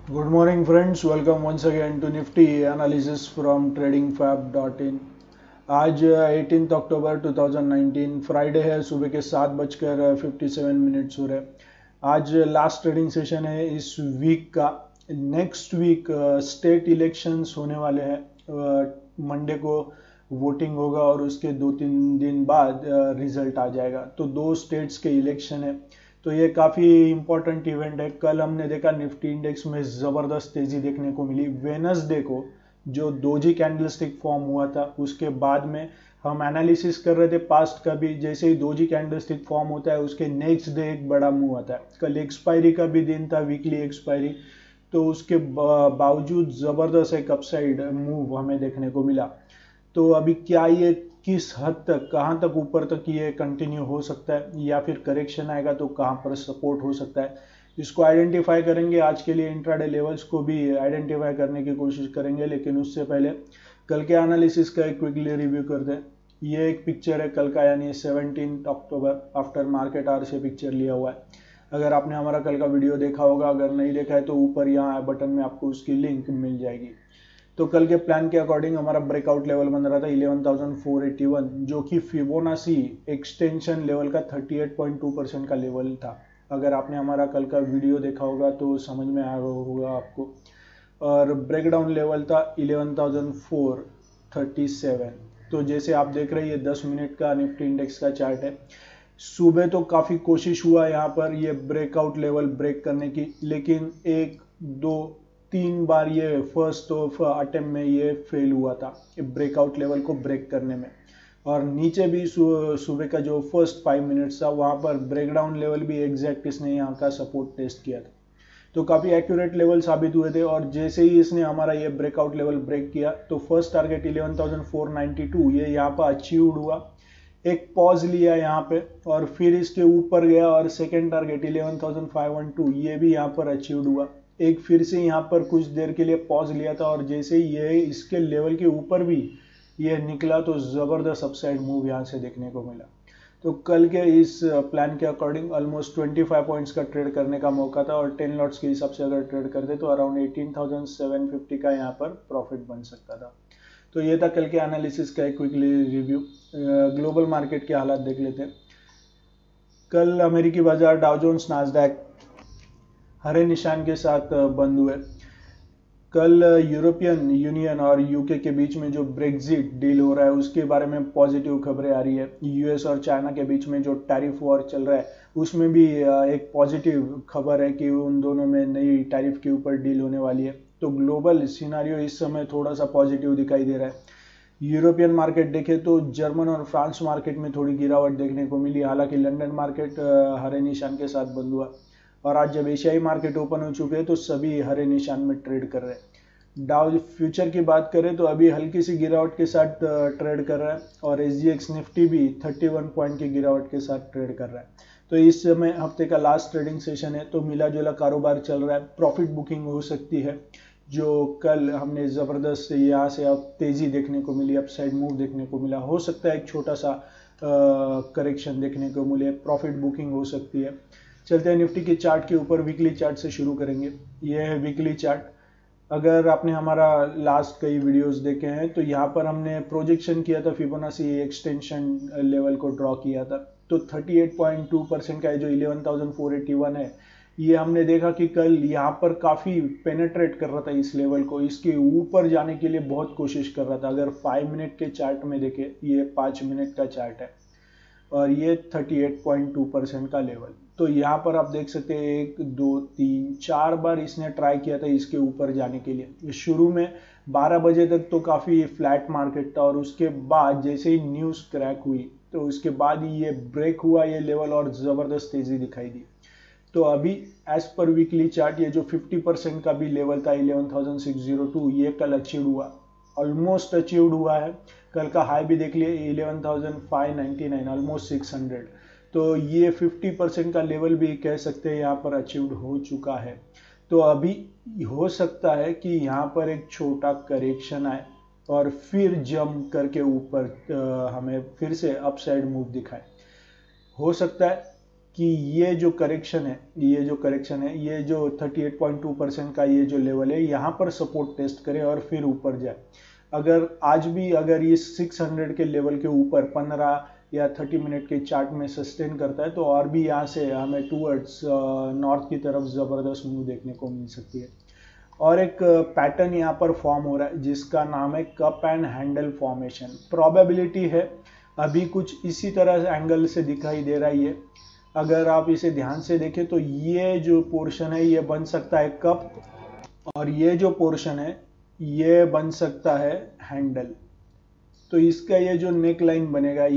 Good morning friends, welcome once again to Nifty analysis from tradingfab.in। आज 18 अक्टूबर 2019 Friday है, सुबह के 7:57 हो रहे। आज लास्ट ट्रेडिंग सेशन है इस वीक का। नेक्स्ट वीक स्टेट इलेक्शंस होने वाले हैं। मंडे को वोटिंग होगा और उसके 2-3 दिन बाद रिजल्ट आ जाएगा। तो 2 स्टेट्स के इलेक्शन है, तो ये काफ़ी इंपॉर्टेंट इवेंट है। कल हमने देखा निफ्टी इंडेक्स में ज़बरदस्त तेज़ी देखने को मिली। वेनसडे को जो डोजी कैंडलस्टिक फॉर्म हुआ था उसके बाद में हम एनालिसिस कर रहे थे पास्ट का भी। जैसे ही डोजी कैंडलस्टिक फॉर्म होता है उसके नेक्स्ट डे एक बड़ा मूव आता है। कल एक्सपायरी का भी दिन था, वीकली एक्सपायरी, तो उसके बावजूद ज़बरदस्त एक अपसाइड मूव हमें देखने को मिला। तो अभी क्या ये किस हद तक, कहाँ तक ऊपर तक ये कंटिन्यू हो सकता है या फिर करेक्शन आएगा तो कहाँ पर सपोर्ट हो सकता है, इसको आइडेंटिफाई करेंगे। आज के लिए इंट्राडे लेवल्स को भी आइडेंटिफाई करने की कोशिश करेंगे, लेकिन उससे पहले कल के एनालिसिस का एक क्विकली रिव्यू करते हैं। ये एक पिक्चर है कल का, यानी 17 अक्टूबर आफ्टर मार्केट आवर से पिक्चर लिया हुआ है। अगर आपने हमारा कल का वीडियो देखा होगा, अगर नहीं देखा है तो ऊपर यहाँ आई बटन में आपको उसकी लिंक मिल जाएगी। तो कल के प्लान के अकॉर्डिंग हमारा ब्रेकआउट लेवल बन रहा था 11,481, जो कि फिबोनाची एक्सटेंशन लेवल का 38.2% का लेवल था। अगर आपने हमारा कल का वीडियो देखा होगा तो समझ में आया होगा आपको। और ब्रेकडाउन लेवल था 11,437। तो जैसे आप देख रहे हैं ये 10 मिनट का निफ्टी इंडेक्स का चार्ट है। सुबह तो काफ़ी कोशिश हुआ यहाँ पर ये ब्रेकआउट लेवल ब्रेक करने की, लेकिन 1-2-3 बार ये फर्स्ट ऑफ अटेम्प्ट में ये फेल हुआ था ब्रेकआउट लेवल को ब्रेक करने में। और नीचे भी सुबह का जो फर्स्ट 5 मिनट्स था वहाँ पर ब्रेकडाउन लेवल भी एग्जैक्ट इसने यहाँ का सपोर्ट टेस्ट किया था, तो काफ़ी एक्यूरेट लेवल साबित हुए थे। और जैसे ही इसने हमारा ये ब्रेकआउट लेवल ब्रेक किया तो फर्स्ट टारगेट 11,492 ये यहाँ पर अचीव्ड हुआ। एक पॉज लिया यहाँ पे और फिर इसके ऊपर गया और सेकेंड टारगेट 11,512 ये भी यहाँ पर अचीव्ड हुआ। एक फिर से यहाँ पर कुछ देर के लिए पॉज लिया था और जैसे ही ये इसके लेवल के ऊपर भी ये निकला तो ज़बरदस्त अपसाइड मूव यहाँ से देखने को मिला। तो कल के इस प्लान के अकॉर्डिंग ऑलमोस्ट 25 पॉइंट्स का ट्रेड करने का मौका था और 10 लॉट्स के हिसाब से अगर ट्रेड करते तो अराउंड 18,750 का यहाँ पर प्रॉफिट बन सकता था। तो ये था कल के एनालिसिस का एक क्विकली रिव्यू। ग्लोबल मार्केट के हालात देख लेते हैं। कल अमेरिकी बाजार डाउ जोन्स नास्डैक हरे निशान के साथ बंद हुए। कल यूरोपियन यूनियन और यूके के बीच में जो ब्रेक्जिट डील हो रहा है उसके बारे में पॉजिटिव खबरें आ रही है। यूएस और चाइना के बीच में जो टैरिफ वॉर चल रहा है उसमें भी एक पॉजिटिव खबर है कि उन दोनों में नई टैरिफ के ऊपर डील होने वाली है। तो ग्लोबल सिनारियो इस समय थोड़ा सा पॉजिटिव दिखाई दे रहा है। यूरोपियन मार्केट देखे तो जर्मन और फ्रांस मार्केट में थोड़ी गिरावट देखने को मिली, हालांकि लंदन मार्केट हरे निशान के साथ बंद हुआ। और आज जब एशियाई मार्केट ओपन हो चुके हैं तो सभी हरे निशान में ट्रेड कर रहे हैं। डाउ फ्यूचर की बात करें तो अभी हल्की सी गिरावट के साथ ट्रेड कर रहा है और एसजीएक्स निफ्टी भी 31 पॉइंट की गिरावट के साथ ट्रेड कर रहा है। तो इस समय हफ्ते का लास्ट ट्रेडिंग सेशन है, तो मिला जुला कारोबार चल रहा है। प्रॉफिट बुकिंग हो सकती है, जो कल हमने ज़बरदस्त यहाँ से अब तेज़ी देखने को मिली, अपसाइड मूव देखने को मिला। हो सकता है एक छोटा सा करेक्शन देखने को मिले, प्रॉफिट बुकिंग हो सकती है। चलते हैं निफ्टी के चार्ट के ऊपर। वीकली चार्ट से शुरू करेंगे। ये है वीकली चार्ट। अगर आपने हमारा लास्ट कई वीडियोस देखे हैं तो यहाँ पर हमने प्रोजेक्शन किया था, फिबोनाची एक्सटेंशन लेवल को ड्रॉ किया था। तो 38.2% का जो 11,481 है, ये हमने देखा कि कल यहाँ पर काफ़ी पेनेट्रेट कर रहा था इस लेवल को, इसके ऊपर जाने के लिए बहुत कोशिश कर रहा था। अगर 5 मिनट के चार्ट में देखें, ये 5 मिनट का चार्ट है और ये 38.2% का लेवल। तो यहाँ पर आप देख सकते हैं 1 2 3 4 बार इसने ट्राई किया था इसके ऊपर जाने के लिए। शुरू में 12 बजे तक तो काफ़ी फ्लैट मार्केट था और उसके बाद जैसे ही न्यूज़ क्रैक हुई तो उसके बाद ही ये ब्रेक हुआ ये लेवल और ज़बरदस्त तेज़ी दिखाई दी। तो अभी एज पर वीकली चार्ट ये जो 50% का भी लेवल था 11,602 ये कल अचीव हुआ, ऑलमोस्ट अचीव्ड हुआ है। कल का हाई भी देख लिए 11,599, ऑलमोस्ट 600। तो ये 50% का लेवल भी कह सकते हैं यहाँ पर अचीव्ड हो चुका है। तो अभी हो सकता है कि यहाँ पर एक छोटा करेक्शन आए और फिर जंप करके ऊपर हमें फिर से अपसाइड मूव दिखाए। हो सकता है कि ये जो करेक्शन है ये जो 38.2% का ये जो लेवल है यहाँ पर सपोर्ट टेस्ट करे और फिर ऊपर जाए। अगर आज भी अगर ये 600 के लेवल के ऊपर 15 या 30 मिनट के चार्ट में सस्टेन करता है तो और भी यहाँ से हमें टूवर्ड्स नॉर्थ की तरफ जबरदस्त मूव देखने को मिल सकती है। और एक पैटर्न यहाँ पर फॉर्म हो रहा है जिसका नाम है cup and handle formation. Probability है अभी कुछ इसी तरह एंगल से दिखाई दे रहा है। अगर आप इसे ध्यान से देखें तो ये जो पोर्शन है ये बन सकता है कप और ये जो पोर्शन है ये बन सकता है हैंडल। तो इसका ये जो नेक लाइन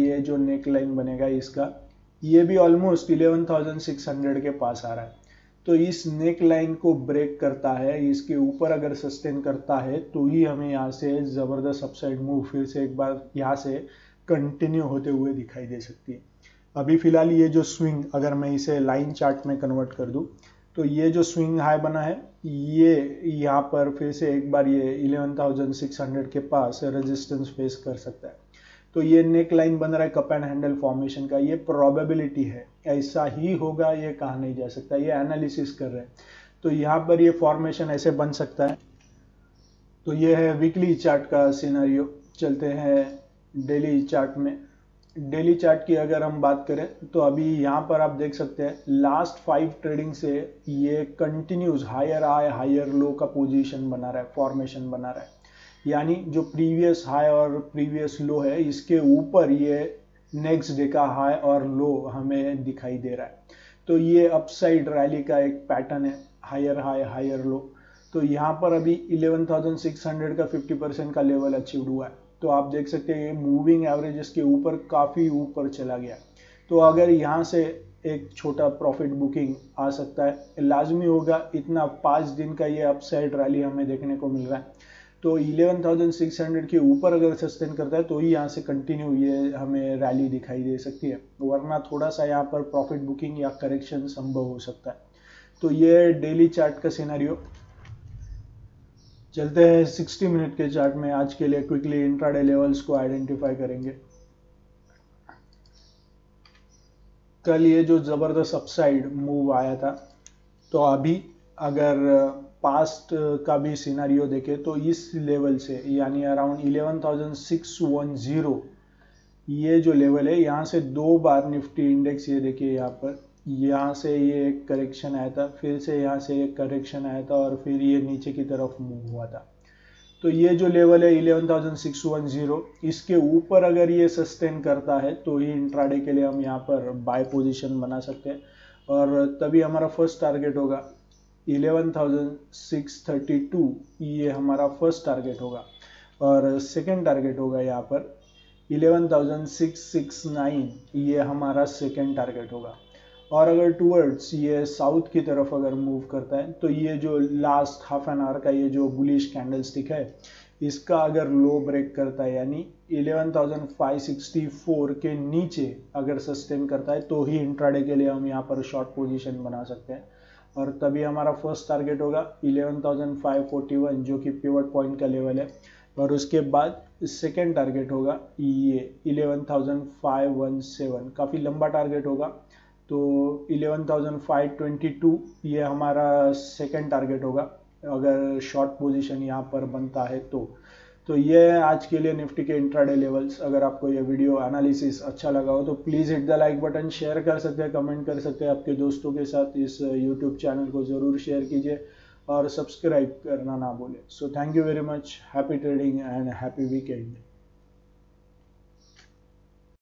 बनेगा इसका ये भी ऑलमोस्ट 11,600 के पास आ रहा है। तो इस नेक लाइन को ब्रेक करता है, इसके ऊपर अगर सस्टेन करता है तो ही हमें यहाँ से जबरदस्त अपसाइड मूव फिर से एक बार यहाँ से कंटिन्यू होते हुए दिखाई दे सकती है। अभी फिलहाल ये जो स्विंग अगर मैं इसे लाइन चार्ट में कन्वर्ट कर दूं तो ये जो स्विंग हाई बना है ये यहाँ पर फिर से एक बार ये 11,600 के पास रेजिस्टेंस फेस कर सकता है। तो ये नेक लाइन बन रहा है कप एंड हैंडल फॉर्मेशन का, ये प्रोबेबिलिटी है, ऐसा ही होगा ये कहा नहीं जा सकता, ये एनालिसिस कर रहे हैं। तो यहाँ पर ये फॉर्मेशन ऐसे बन सकता है। तो ये है वीकली चार्ट का सिनेरियो। चलते हैं डेली चार्ट में। डेली चार्ट की अगर हम बात करें तो अभी यहाँ पर आप देख सकते हैं लास्ट 5 ट्रेडिंग से ये continuous higher high higher low का पोजीशन बना रहा है, फॉर्मेशन बना रहा है। यानी जो प्रीवियस हाई और प्रीवियस लो है इसके ऊपर ये नेक्स्ट डे का हाई और लो हमें दिखाई दे रहा है। तो ये अपसाइड रैली का एक पैटर्न है, हायर हाई हायर लो। तो यहाँ पर अभी 11,600 का 50% का लेवल अचीव हुआ है। तो आप देख सकते हैं ये मूविंग एवरेजेस के ऊपर काफ़ी ऊपर चला गया। तो अगर यहाँ से एक छोटा प्रॉफिट बुकिंग आ सकता है, लाजमी होगा। इतना 5 दिन का ये अपसाइड रैली हमें देखने को मिल रहा है। तो 11,600 के ऊपर अगर सस्टेन करता है तो ही यहाँ से कंटिन्यू ये हमें रैली दिखाई दे सकती है, वरना थोड़ा सा यहाँ पर प्रॉफिट बुकिंग या करेक्शन संभव हो सकता है। तो ये डेली चार्ट का सिनेरियो। चलते हैं 60 मिनट के चार्ट में। आज के लिए क्विकली इंट्राडे लेवल्स को आइडेंटिफाई करेंगे। कल ये जो जबरदस्त अपसाइड मूव आया था, तो अभी अगर पास्ट का भी सिनेरियो देखें तो इस लेवल से यानी अराउंड 11,610 ये जो लेवल है, यहाँ से 2 बार निफ्टी इंडेक्स, ये देखिए यहाँ से ये एक करेक्शन आया था, फिर से यहाँ से एक करेक्शन आया था और फिर ये नीचे की तरफ मूव हुआ था। तो ये जो लेवल है 11,610, इसके ऊपर अगर ये सस्टेन करता है तो ही इंट्राडे के लिए हम यहाँ पर बाय पोजीशन बना सकते हैं। और तभी हमारा फर्स्ट टारगेट होगा 11,632, ये हमारा फर्स्ट टारगेट होगा। और सेकेंड टारगेट होगा यहाँ पर 11,669, ये हमारा सेकेंड टारगेट होगा। और अगर टूवर्ड्स ये साउथ की तरफ अगर मूव करता है तो ये जो लास्ट हाफ एन आवर का ये जो बुलिश कैंडलस्टिक है, इसका अगर लो ब्रेक करता है यानी 11,564 के नीचे अगर सस्टेन करता है तो ही इंट्राडे के लिए हम यहाँ पर शॉर्ट पोजीशन बना सकते हैं। और तभी हमारा फर्स्ट टारगेट होगा 11,541 जो कि पिवट पॉइंट का लेवल है। और उसके बाद सेकेंड टारगेट होगा ये 11,517, काफ़ी लंबा टारगेट होगा। तो 11,522 ये हमारा सेकेंड टारगेट होगा अगर शॉर्ट पोजीशन यहाँ पर बनता है तो ये आज के लिए निफ्टी के इंट्राडे लेवल्स। अगर आपको ये वीडियो एनालिसिस अच्छा लगा हो तो please hit the like button, share कर सकते हैं, कमेंट कर सकते हैं आपके दोस्तों के साथ। इस यूट्यूब चैनल को ज़रूर शेयर कीजिए और सब्सक्राइब करना ना भूलें। So thank you very much, happy trading and happy weekend.